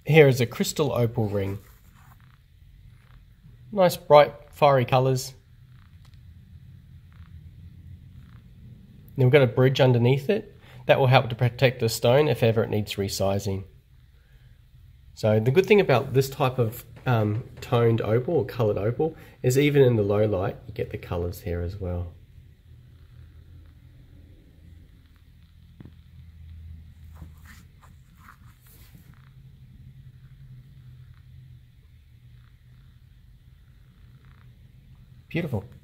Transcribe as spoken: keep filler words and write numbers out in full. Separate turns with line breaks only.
Here is a crystal opal ring. Nice bright fiery colours. Then we've got a bridge underneath it. That will help to protect the stone if ever it needs resizing. So the good thing about this type of um, toned opal or coloured opal is even in the low light you get the colours here as well. Beautiful.